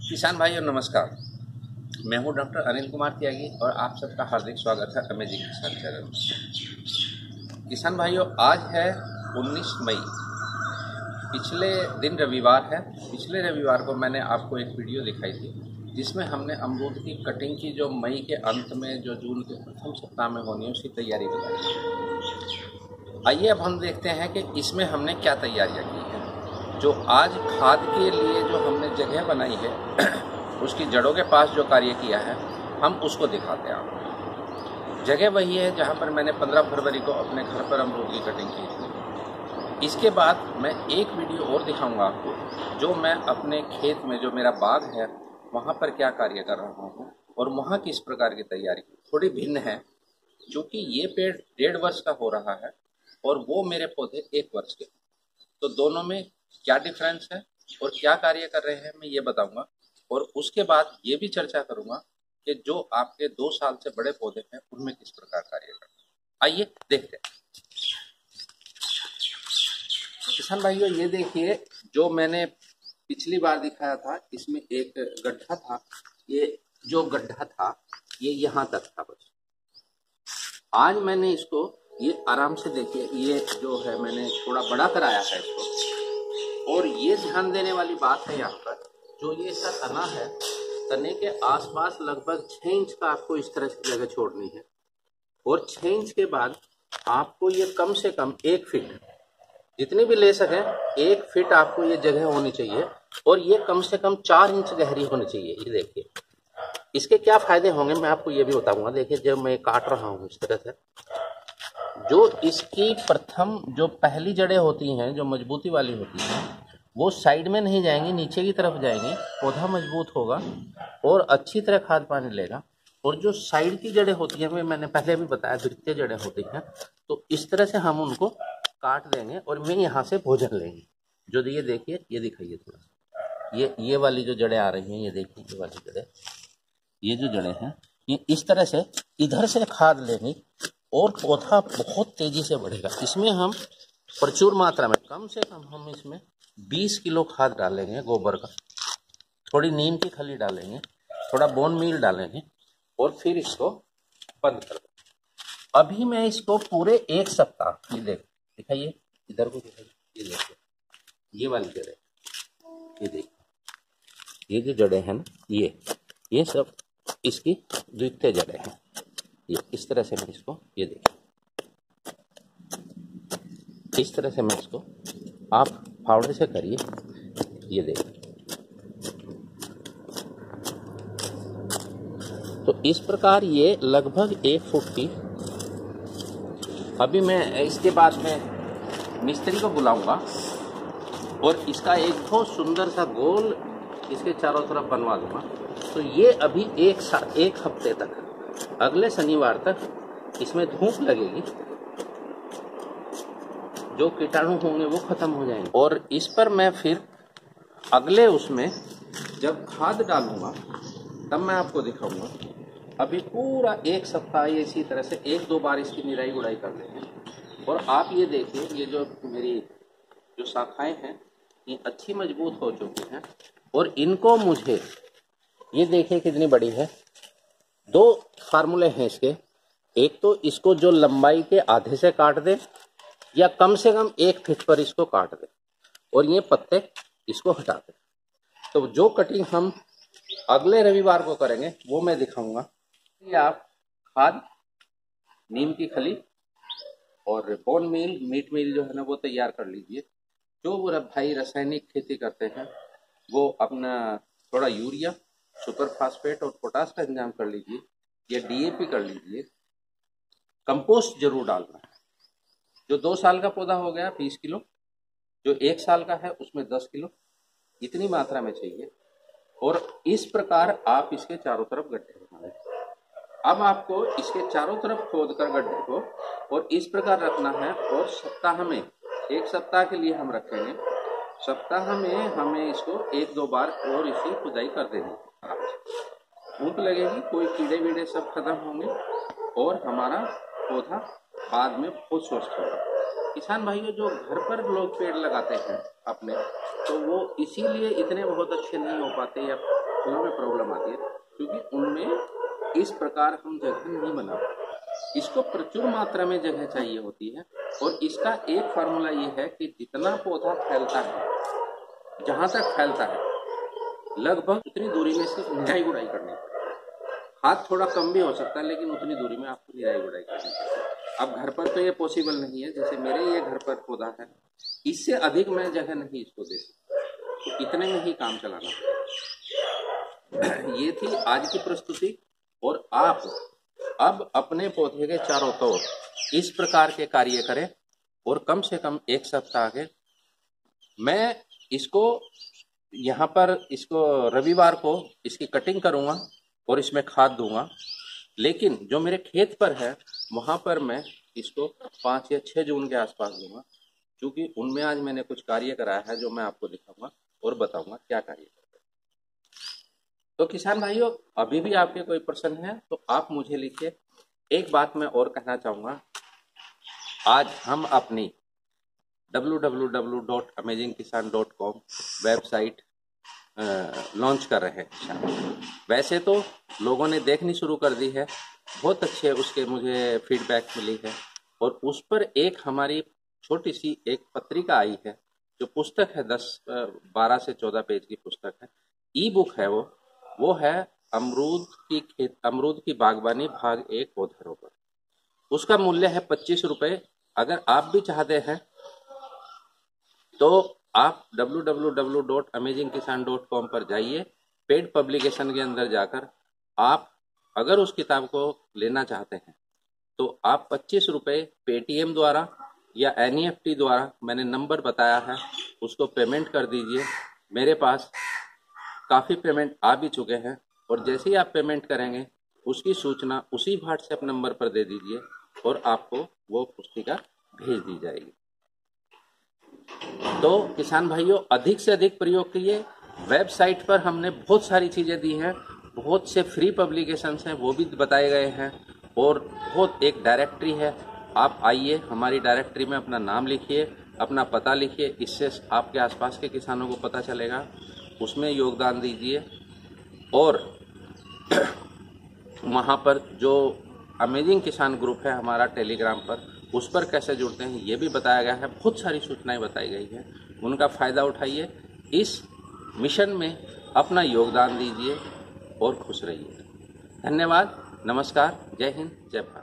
किसान भाइयों नमस्कार। मैं हूं डॉक्टर अनिल कुमार त्यागी और आप सबका हार्दिक स्वागत है अमेजिंग किसान चैनल में। किसान भाइयों, आज है 19 मई। पिछले दिन रविवार है। पिछले रविवार को मैंने आपको एक वीडियो दिखाई थी जिसमें हमने अमरूद की कटिंग की जो मई के अंत में जो जून के प्रथम सप्ताह में होनी है उसकी तैयारी बताई। आइए अब हम देखते हैं कि इसमें हमने क्या तैयारियां की हैं। जो आज खाद के लिए जो हमने जगह बनाई है उसकी जड़ों के पास जो कार्य किया है हम उसको दिखाते हैं आपको। जगह वही है जहां पर मैंने 15 फरवरी को अपने घर पर अमरूद की कटिंग की थी। इसके बाद मैं एक वीडियो और दिखाऊंगा आपको जो मैं अपने खेत में जो मेरा बाग है वहां पर क्या कार्य कर रहा हूँ और वहां किस प्रकार की तैयारी थोड़ी भिन्न है, क्योंकि ये पेड़ 1.5 वर्ष का हो रहा है और वो मेरे पौधे 1 वर्ष के। तो दोनों में क्या डिफरेंस है और क्या कार्य कर रहे हैं मैं ये बताऊंगा, और उसके बाद ये भी चर्चा करूंगा कि जो आपके 2 साल से बड़े पौधे हैं उनमें किस प्रकार कार्य करते हैं। आइए देखते हैं। किसान भाइयों, ये देखिए, जो मैंने पिछली बार दिखाया था इसमें एक गड्ढा था। ये जो गड्ढा था ये यहाँ तक था बस। आज मैंने इसको ये आराम से देखिए, ये जो है मैंने थोड़ा बड़ा कराया है इसको। और ये ध्यान देने वाली बात है यहाँ पर, जो ये इसका तना है, तने के आसपास लगभग 6 इंच का आपको इस तरह की जगह छोड़नी है। और 6 इंच के बाद आपको ये कम से कम 1 फीट, जितनी भी ले सकें 1 फीट आपको ये जगह होनी चाहिए। और ये कम से कम 4 इंच गहरी होनी चाहिए। ये देखिए, इसके क्या फायदे होंगे मैं आपको ये भी बताऊंगा। देखिए, जब मैं काट रहा हूँ इस तरह से, जो इसकी प्रथम जो पहली जड़ें होती हैं जो मजबूती वाली होती हैं वो साइड में नहीं जाएंगी, नीचे की तरफ जाएंगी। पौधा मजबूत होगा और अच्छी तरह खाद पानी लेगा। और जो साइड की जड़ें होती हैं, मैंने पहले भी बताया, द्वितीय जड़ें होती हैं, तो इस तरह से हम उनको काट देंगे और मैं यहाँ से भोजन लेंगे। जो ये देखिए, ये दिखाइए थोड़ा सा, ये वाली जो जड़ें आ रही हैं, ये देखिए, ये वाली जड़ें, ये जो जड़ें हैं ये इस तरह से इधर से खाद लेंगी और पौधा बहुत तेजी से बढ़ेगा। इसमें हम प्रचुर मात्रा में, कम से कम हम इसमें 20 किलो खाद डालेंगे गोबर का, थोड़ी नीम की खली डालेंगे, थोड़ा बोन मील डालेंगे और फिर इसको बंद कर देंगे। अभी मैं इसको पूरे 1 सप्ताह, ये दिखाइए, इधर को दिखाइए, ये देखिए, ये वाली जड़ें, ये देखिए, ये जो जड़ें हैं ना, ये सब इसकी द्वितीय जड़ें हैं। ये इस तरह से मैं इसको, ये देखिए, इस तरह से मैं इसको, आप फावड़े से करिए, ये देखिए। तो इस प्रकार ये लगभग 1 फुट की। अभी मैं इसके बाद में मिस्त्री को बुलाऊंगा और इसका एक बहुत सुंदर सा गोल इसके चारों तरफ बनवा दूंगा। तो ये अभी 1 हफ्ते तक, अगले शनिवार तक इसमें धूप लगेगी, जो कीटाणु होंगे वो खत्म हो जाएंगे। और इस पर मैं फिर अगले उसमें जब खाद डालूंगा तब मैं आपको दिखाऊंगा। अभी पूरा 1 सप्ताह ये इसी तरह से 1-2 बार इसकी निराई गुड़ाई कर देंगे। और आप ये देखिए, ये जो मेरी जो शाखाएं हैं ये अच्छी मजबूत हो चुकी हैं। और इनको मुझे, ये देखिए कितनी बड़ी है। 2 फार्मूले हैं इसके। एक तो इसको जो लंबाई के आधे से काट दें या कम से कम 1 फीट पर इसको काट दें और ये पत्ते इसको हटा दें। तो जो कटिंग हम अगले रविवार को करेंगे वो मैं दिखाऊंगा। ये आप खाद, नीम की खली और बोन मील, मीट मील जो है ना वो तैयार कर लीजिए। जो वो भाई रासायनिक खेती करते हैं वो अपना थोड़ा यूरिया, सुपर फास्फेट और पोटास का इंतजाम कर लीजिए, या DAP कर लीजिए। कंपोस्ट जरूर डालना है। जो 2 साल का पौधा हो गया 20 किलो, जो 1 साल का है उसमें 10 किलो, इतनी मात्रा में चाहिए। और इस प्रकार आप इसके चारों तरफ गड्ढे बनाएं। अब आपको इसके चारों तरफ खोद कर गड्ढे को और इस प्रकार रखना है। और सप्ताह में, 1 सप्ताह के लिए हम रखेंगे, सप्ताह में हमें इसको 1-2 बार और इसकी खुदाई कर देनी। धूप लगेगी, कोई कीड़े वीड़े सब खत्म होंगे और हमारा पौधा बाद में बहुत स्वस्थ होगा। किसान भाइयों, जो घर पर लोग पेड़ लगाते हैं अपने, तो वो इसीलिए इतने बहुत अच्छे नहीं हो पाते या फूलों में प्रॉब्लम आती है, क्योंकि उनमें इस प्रकार हम जगह नहीं बना पाते। इसको प्रचुर मात्रा में जगह चाहिए होती है, और इसका एक फार्मूला ये है कि जितना पौधा फैलता है, जहाँ तक फैलता है, लगभग उतनी दूरी में सिर्फ निराई गुड़ाई करनी है। हाथ थोड़ा कम भी हो सकता है, लेकिन उतनी दूरी में आपको निराई गुड़ाई करनी है। अब घर पर तो ये पॉसिबल नहीं है, जैसे मेरे ये घर पर पौधा है, इससे अधिक मैं जगह नहीं इसको दे सकता, तो इतने में ही काम चलाना पड़ेगा। ये थी आज की प्रस्तुति। और आप अब अपने पौधे के चारों ओर इस प्रकार के कार्य करें, और कम से कम 1 सप्ताह के मैं इसको यहाँ पर इसको रविवार को इसकी कटिंग करूँगा और इसमें खाद दूंगा। लेकिन जो मेरे खेत पर है वहाँ पर मैं इसको 5 या 6 जून के आसपास दूंगा, क्योंकि उनमें आज मैंने कुछ कार्य कराया है जो मैं आपको दिखाऊंगा और बताऊंगा क्या कार्य करते हैं। तो किसान भाइयों, अभी भी आपके कोई प्रश्न है तो आप मुझे लिखिए। एक बात मैं और कहना चाहूँगा, आज हम अपनी www.amazingkisan.com वेबसाइट लॉन्च कर रहे हैं। वैसे तो लोगों ने देखनी शुरू कर दी है, बहुत अच्छे उसके मुझे फीडबैक मिली है, और उस पर एक हमारी छोटी सी एक पत्रिका आई है, जो पुस्तक है 12 से 14 पेज की पुस्तक है, ई बुक है वो है अमरूद की बागवानी भाग 1 पौधारोपण। उसका मूल्य है 25 रुपये। अगर आप भी चाहते हैं तो आप www.amazingkisan.com पर जाइए, पेड पब्लिकेशन के अंदर जाकर आप अगर उस किताब को लेना चाहते हैं तो आप 25 रुपये पेटीएम द्वारा या NEFT द्वारा, मैंने नंबर बताया है, उसको पेमेंट कर दीजिए। मेरे पास काफ़ी पेमेंट आ भी चुके हैं, और जैसे ही आप पेमेंट करेंगे उसकी सूचना उसी व्हाट्सएप नंबर पर दे दीजिए और आपको वो पुस्तिका भेज दी जाएगी। तो किसान भाइयों, अधिक से अधिक प्रयोग कीजिए। वेबसाइट पर हमने बहुत सारी चीज़ें दी हैं, बहुत से फ्री पब्लिकेशंस हैं वो भी बताए गए हैं, और बहुत एक डायरेक्टरी है। आप आइए, हमारी डायरेक्टरी में अपना नाम लिखिए, अपना पता लिखिए, इससे आपके आसपास के किसानों को पता चलेगा, उसमें योगदान दीजिए। और वहाँ पर जो अमेजिंग किसान ग्रुप है हमारा टेलीग्राम पर, उस पर कैसे जुड़ते हैं ये भी बताया गया है, बहुत सारी सूचनाएं बताई गई हैं, उनका फ़ायदा उठाइए, इस मिशन में अपना योगदान दीजिए और खुश रहिए। धन्यवाद, नमस्कार, जय हिंद, जय भारत।